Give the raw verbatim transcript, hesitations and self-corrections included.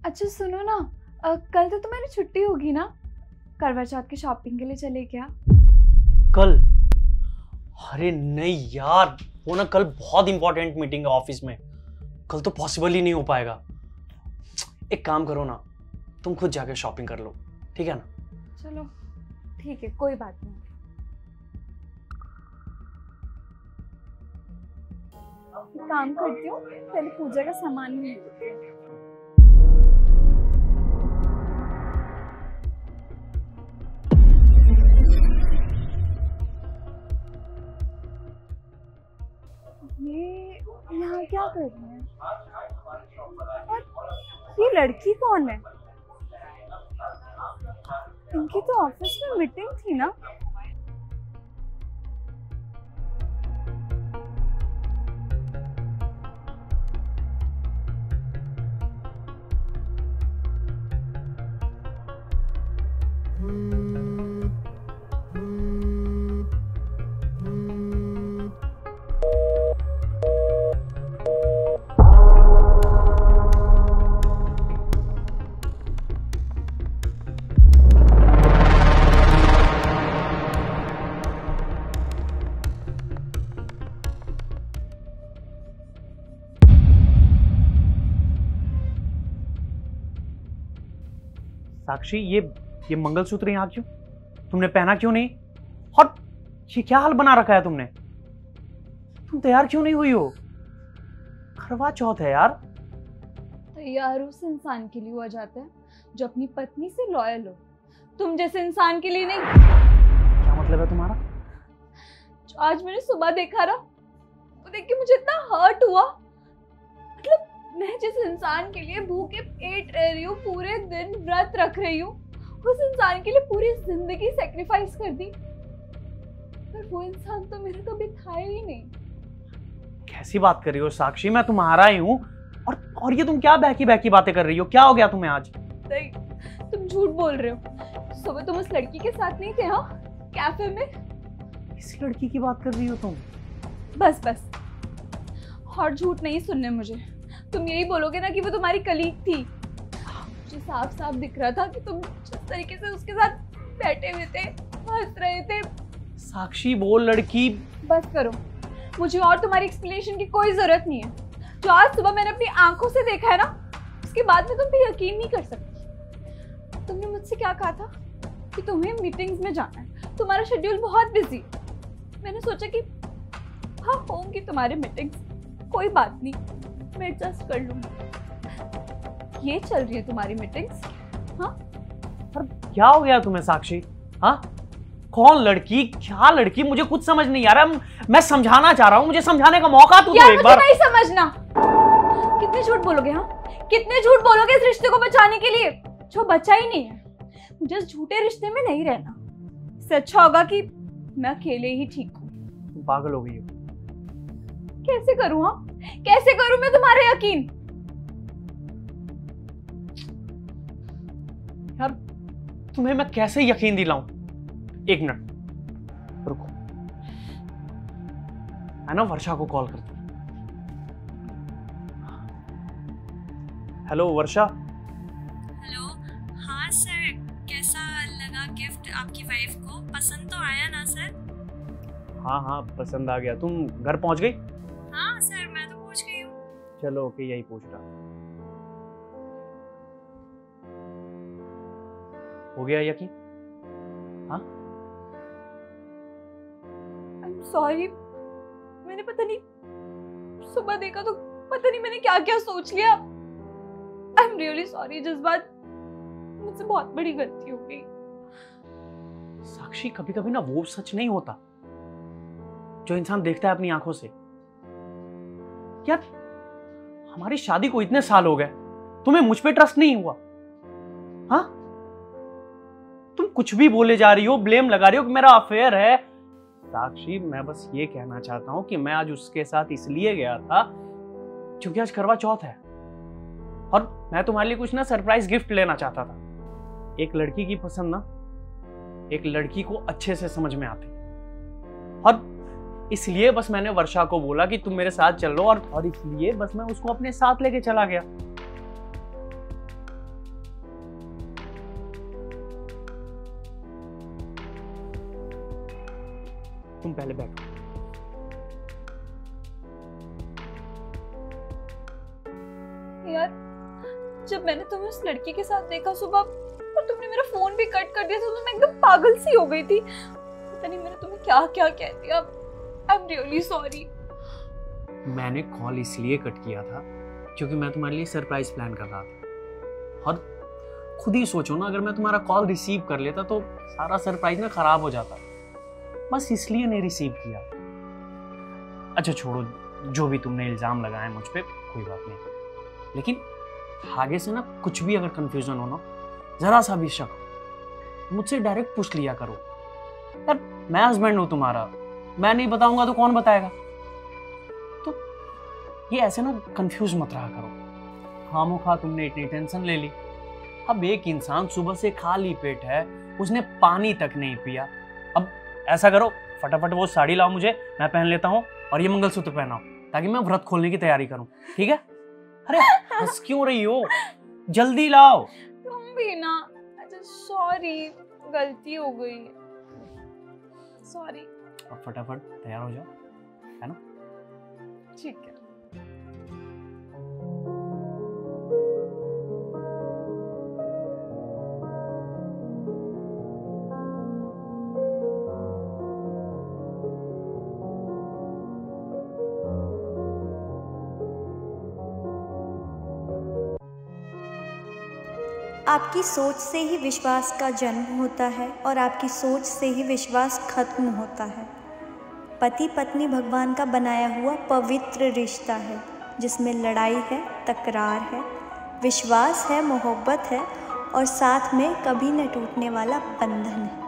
अच्छा सुनो ना, आ, कल तो तुम्हारी छुट्टी होगी ना, करवा चौथ की शॉपिंग के लिए चले क्या? कल? अरे नहीं यार, वो ना कल बहुत इंपॉर्टेंट मीटिंग है ऑफिस में, कल तो पॉसिबल ही नहीं हो पाएगा। एक काम करो ना, तुम खुद जाके शॉपिंग कर लो, ठीक है ना? चलो ठीक है, कोई बात नहीं। एक काम करती हूँ, पहले पूजा का सामान ले लेती हूँ। ये यहाँ क्या कर रहे हैं? और ये लड़की कौन है? इनकी तो ऑफिस में मीटिंग थी ना? साक्षी, ये ये मंगलसूत्र यहाँ क्यों? तुमने पहना क्यों नहीं? और ये क्या हाल बना रखा है तुमने? तुम तैयार क्यों नहीं हुई हो? करवा चौथ है यार। तैयार उस इंसान के लिए हुआ जाता है जो अपनी पत्नी से लॉयल हो, तुम जैसे इंसान के लिए नहीं। क्या मतलब है तुम्हारा? जो आज मैंने सुबह देखा ना, वो देख के मुझे इतना हर्ट हुआ। मतलब मैं जिस इंसान के लिए भूखे पेट रह रही हूँ, पूरे दिन व्रत रख रही हूँ, उस इंसान के लिए पूरी जिंदगी सैक्रिफाइस कर दी, पर वो इंसान तो मेरा कभी था ही नहीं। कैसी बात कर रही हो साक्षी? मैं तुम्हारा ही हूँ। और और ये तुम क्या बहकी बहकी बातें कर रही हो? क्या हो गया तुम्हें आज? नहीं, तुम झूठ बोल रहे हो। सुबह तुम उस लड़की के साथ नहीं थे? हाँ, कैफे में। किस लड़की की बात कर रही हो तुम? बस बस, और झूठ नहीं सुनने मुझे। तुम यही बोलोगे ना कि वो तुम्हारी कलीग थी। मुझे साफ साफ दिख रहा था कि तुम जिस तरीके से उसके साथ बैठे हुए थे, हंस रहे थे। साक्षी, वो लड़की। बस करो, मुझे और तुम्हारी एक्सप्लेनेशन की कोई जरूरत नहीं है। जो आज सुबह मैंने अपनी आंखों से देखा है ना, उसके बाद में तुम भी यकीन नहीं कर सकती। तुमने मुझसे क्या कहा था कि तुम्हें मीटिंग्स में जाना है, तुम्हारा शेड्यूल बहुत बिजी है। मैंने सोचा कि हाँ होंगी तुम्हारे मीटिंग्स, कोई बात नहीं, मैं एडजस्ट कर लूंगी। ये चल रही है तुम्हारी मीटिंग्स? हाँ, पर क्या हो गया तुम्हें साक्षी? हाँ, कौन लड़की, क्या लड़की? मुझे कुछ समझ नहीं आ रहा। मैं समझाना चाह रहा हूँ, मुझे समझाने का मौका तो दो एक बार। नहीं समझना। कितने झूठ बोलोगे? हाँ, कितने झूठ बोलोगे इस रिश्ते को बचाने के लिए जो बचा ही नहीं है? मुझे इस झूठे रिश्ते में नहीं रहना। इससे अच्छा होगा कि मैं अकेले ही ठीक हूँ। तुम पागल हो गई हो। कैसे करूँ? हाँ, कैसे करूँ मैं तुम्हारा यकीन? यार, तुम्हें मैं कैसे यकीन दिलाऊं? एक मिनट रुको, मैं ना वर्षा को कॉल करता हूं। हेलो वर्षा। हेलो, हाँ सर, कैसा लगा गिफ्ट आपकी वाइफ को? पसंद तो आया ना सर? हाँ हाँ, पसंद आ गया। तुम घर पहुंच गई? हाँ सर, मैं तो पहुंच गई हूँ। चलो ओके, यही पूछ रहा। हो गया यकीन? हाँ, सॉरी, मैंने पता नहीं सुबह देखा तो पता नहीं मैंने क्या क्या सोच लिया। आई एम रियली सॉरी जज्बात, मुझसे बहुत बड़ी गलती हो गई। साक्षी, कभी कभी ना वो सच नहीं होता जो इंसान देखता है अपनी आंखों से। यार, हमारी शादी को इतने साल हो गए, तुम्हें मुझ पे ट्रस्ट नहीं हुआ? हाँ, तुम कुछ भी बोले जा रही हो, ब्लेम लगा रही हो कि मेरा अफेयर है। साक्षी, मैं बस ये कहना चाहता हूं कि मैं आज उसके साथ इसलिए गया था क्योंकि आज करवा चौथ है और मैं तुम्हारे लिए कुछ ना सरप्राइज गिफ्ट लेना चाहता था। एक लड़की की पसंद ना एक लड़की को अच्छे से समझ में आती, और इसलिए बस मैंने वर्षा को बोला कि तुम मेरे साथ चल लो, और और इसलिए बस मैं उसको अपने साथ लेके चला गया। तुम पहले बैठो। यार, जब मैंने तुम्हें उस लड़की के साथ देखा सुबह और तुमने मेरा फोन भी कट कर दिया था तो मैं एकदम पागल सी हो गई थी। पता नहीं मैंने तुम्हें क्या क्या कह दिया। I am really sorry. मैंने कॉल इसलिए कट किया था क्योंकि मैं तुम्हारे लिए सरप्राइज प्लान कर रहा था। और खुद ही सोचो ना, अगर मैं तुम्हारा कॉल रिसीव कर लेता तो सारा सरप्राइज ना खराब हो जाता। बस इसलिए नहीं रिसीव किया। अच्छा छोड़ो, जो भी तुमने इल्जाम लगाए मुझ पे, कोई बात नहीं। लेकिन आगे से ना कुछ भी अगर कंफ्यूजन हो ना, जरा सा भी शक हो, मुझसे डायरेक्ट पूछ लिया करो। यार मैं हस्बैंड हूं तुम्हारा, मैं नहीं बताऊंगा तो कौन बताएगा। तो ये ऐसे ना कंफ्यूज मत रहा करो। खामोखा तुमने इतनी टेंशन ले ली। अब एक इंसान सुबह से खाली पेट है, उसने पानी तक नहीं पिया। अब ऐसा करो, फटाफट वो साड़ी लाओ मुझे, मैं पहन लेता हूँ, और ये मंगलसूत्र पहनाओ ताकि मैं व्रत खोलने की तैयारी करूँ, ठीक है? अरे हंस क्यों रही हो, जल्दी लाओ। तुम भी ना। अच्छा सॉरी, गलती हो गई, सॉरी। अब फटाफट तैयार हो जाओ, है ना? ठीक है। आपकी सोच से ही विश्वास का जन्म होता है और आपकी सोच से ही विश्वास खत्म होता है। पति पत्नी भगवान का बनाया हुआ पवित्र रिश्ता है, जिसमें लड़ाई है, तकरार है, विश्वास है, मोहब्बत है और साथ में कभी न टूटने वाला बंधन है।